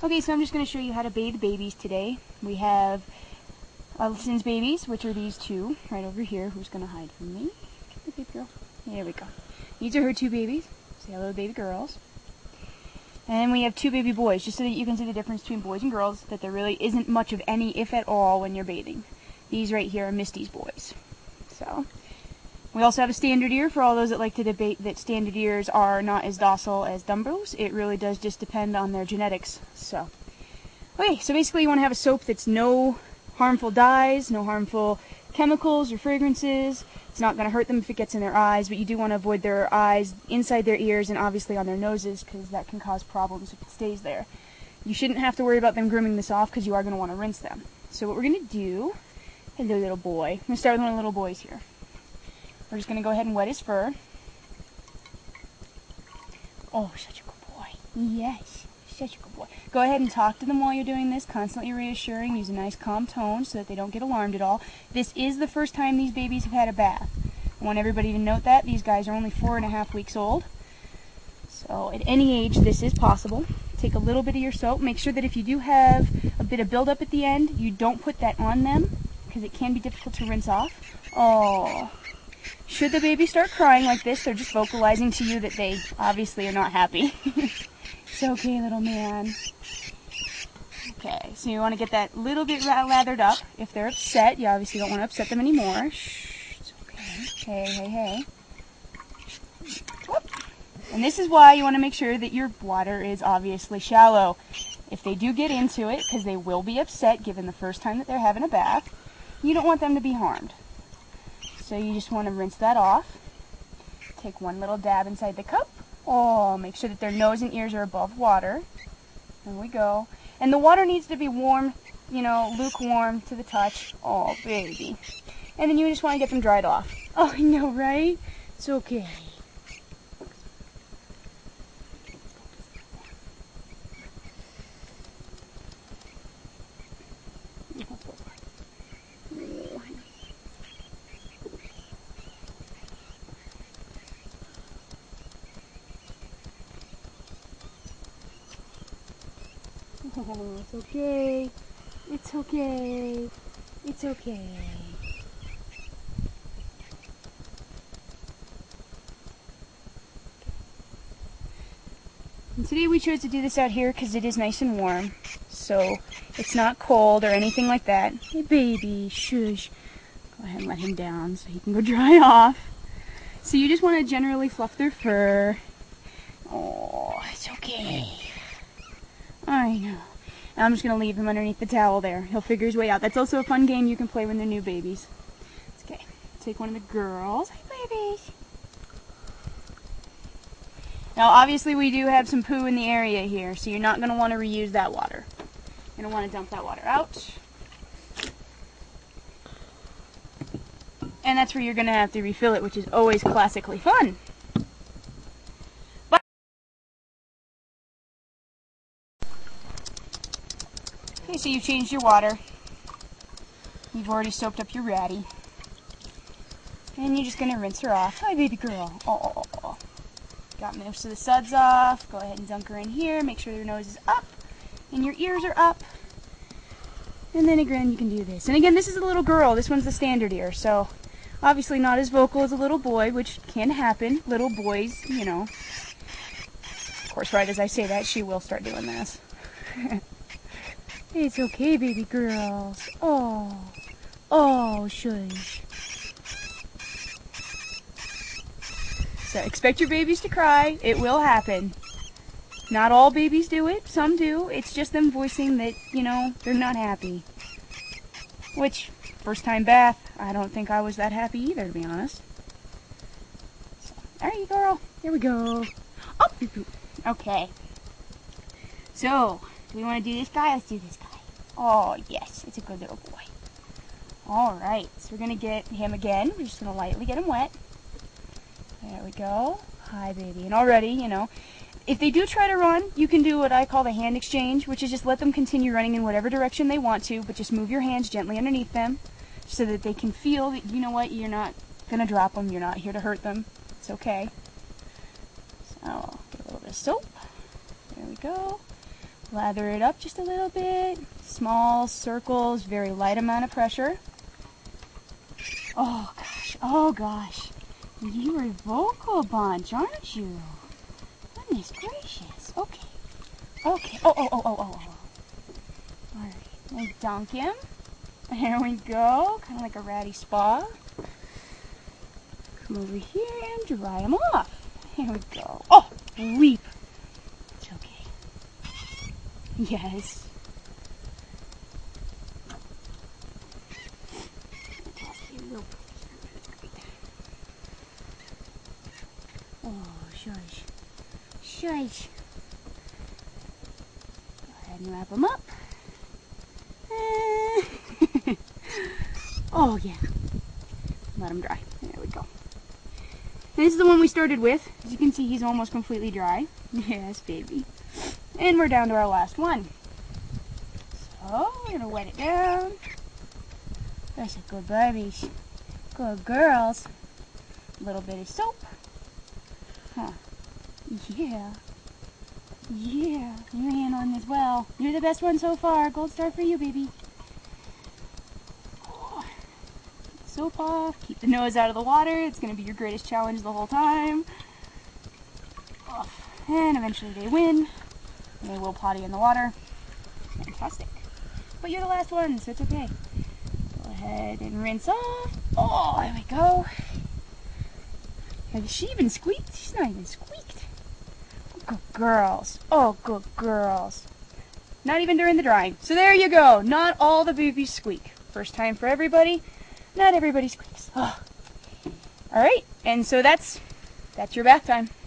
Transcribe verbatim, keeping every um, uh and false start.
Okay, so I'm just going to show you how to bathe babies today. We have Allison's babies, which are these two right over here. Who's going to hide from me? The baby girl. There we go. These are her two babies. Say hello, baby girls. And we have two baby boys, just so that you can see the difference between boys and girls, that there really isn't much of any, if at all, when you're bathing. These right here are Misty's boys. So, we also have a standard ear for all those that like to debate that standard ears are not as docile as Dumbos. It really does just depend on their genetics. So, okay, so basically you want to have a soap that's no harmful dyes, no harmful chemicals or fragrances. It's not going to hurt them if it gets in their eyes, but you do want to avoid their eyes, inside their ears, and obviously on their noses, because that can cause problems if it stays there. You shouldn't have to worry about them grooming this off, because you are going to want to rinse them. So what we're going to do, hello little boy, I'm going to start with one of the little boys here. We're just going to go ahead and wet his fur. Oh, such a good boy. Yes, such a good boy. Go ahead and talk to them while you're doing this, constantly reassuring, use a nice calm tone so that they don't get alarmed at all. This is the first time these babies have had a bath. I want everybody to note that. These guys are only four and a half weeks old. So at any age this is possible. Take a little bit of your soap. Make sure that if you do have a bit of buildup at the end, you don't put that on them, because it can be difficult to rinse off. Oh. Should the baby start crying like this, they're just vocalizing to you that they obviously are not happy. It's okay, little man. Okay, so you want to get that little bit lathered up. If they're upset, you obviously don't want to upset them anymore. Shh, it's okay. Hey, hey, hey. Whoop. And this is why you want to make sure that your water is obviously shallow. If they do get into it, because they will be upset given the first time that they're having a bath, you don't want them to be harmed. So you just want to rinse that off. Take one little dab inside the cup. Oh, make sure that their nose and ears are above water. There we go. And the water needs to be warm, you know, lukewarm to the touch. Oh, baby. And then you just want to get them dried off. Oh, I know, right? It's okay. Oh, it's okay. It's okay. It's okay. And today we chose to do this out here because it is nice and warm. So it's not cold or anything like that. Hey baby, shush. Go ahead and let him down so he can go dry off. So you just want to generally fluff their fur. Oh, it's okay. I know. And I'm just going to leave him underneath the towel there. He'll figure his way out. That's also a fun game you can play when they're new babies. It's okay. Take one of the girls. Hi, babies. Now, obviously, we do have some poo in the area here, so you're not going to want to reuse that water. You're going to want to dump that water out. And that's where you're going to have to refill it, which is always classically fun. Okay, so you've changed your water. You've already soaped up your Rattie. And you're just going to rinse her off. Hi, baby girl. Oh, got most of the suds off. Go ahead and dunk her in here. Make sure your nose is up and your ears are up. And then again, you can do this. And again, this is a little girl. This one's the standard ear. So obviously not as vocal as a little boy, which can happen. Little boys, you know. Of course, right as I say that, she will start doing this. It's okay, baby girls. Oh, oh, shush. So expect your babies to cry. It will happen. Not all babies do it. Some do. It's just them voicing that, you know, they're not happy. Which, first time bath, I don't think I was that happy either, to be honest. So, alright, girl. Here we go. Oh, okay. So, do we want to do this guy? Let's do this guy. Oh, yes. It's a good little boy. Alright. So we're going to get him again. We're just going to lightly get him wet. There we go. Hi, baby. And already, you know, if they do try to run, you can do what I call the hand exchange, which is just let them continue running in whatever direction they want to, but just move your hands gently underneath them so that they can feel that, you know what, you're not going to drop them. You're not here to hurt them. It's okay. So, get a little bit of soap. There we go. Lather it up just a little bit. Small circles, very light amount of pressure. Oh gosh, oh gosh. You're a vocal bunch, aren't you? Goodness gracious. Okay. Okay. Oh, oh, oh, oh, oh, oh. Alright. Let's dunk him. There we go. Kind of like a ratty spa. Come over here and dry him off. Here we go. Oh, leap. It's okay. Yes. Oh, shush. Shush. Go ahead and wrap him up. Oh, yeah. Let him dry. There we go. This is the one we started with. As you can see, he's almost completely dry. Yes, baby. And we're down to our last one. So, we're going to wet it down. That's a good babies. Good girls. A little bit of soap. Huh. Yeah. Yeah. You're handling this well. You're the best one so far. Gold star for you, baby. Soap off. Keep the nose out of the water. It's going to be your greatest challenge the whole time. Off. And eventually they win. And they will potty in the water. Fantastic. But you're the last one, so it's okay. Go ahead and rinse off. Oh, there we go. Has she even squeaked? She's not even squeaked. Good girls. Oh, good girls. Not even during the drying. So there you go. Not all the babies squeak. First time for everybody. Not everybody squeaks. Oh. All right, and so that's that's your bath time.